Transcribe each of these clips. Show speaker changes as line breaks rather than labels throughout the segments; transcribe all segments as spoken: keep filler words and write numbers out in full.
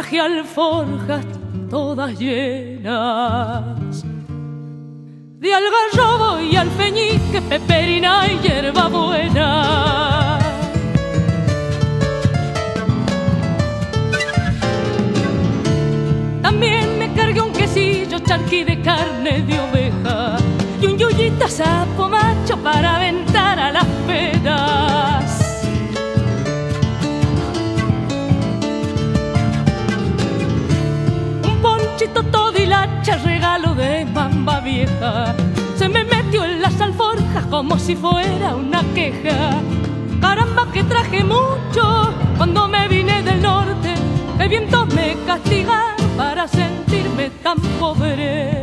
traje alforjas todas llenas de algarrobo y alfeñique, peperina y hierbabuena. También me cargué un quesillo charqui de carne de oveja y un yuyita sapo macho para aventar a las penas. Un ponchito todo hilacha, regalo de mamba vieja, se me metió en las alforjas como si fuera una queja. Caramba que traje mucho cuando me vine del norte, que vientos me castigaron para sentirme tan pobre.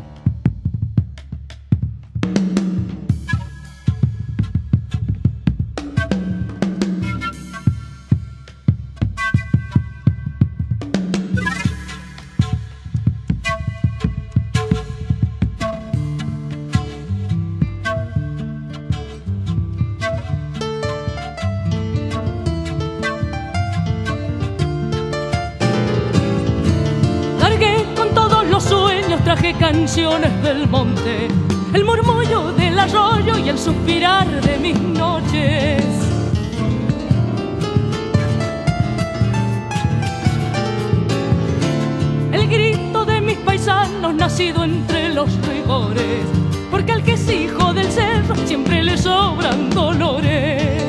Traje canciones del monte, el murmullo del arroyo y el suspirar de mis noches. El grito de mis paisanos nacido entre los rigores, porque al que es hijo del cerro siempre le sobran dolores.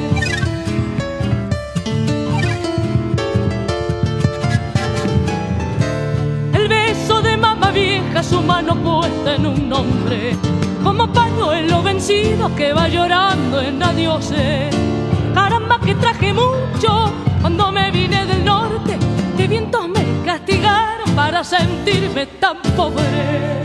Vieja, su mano puesta en un nombre, como pañuelo vencido que va llorando en adioses. Caramba que traje mucho cuando me vine del norte, que vientos me castigaron para sentirme tan pobre.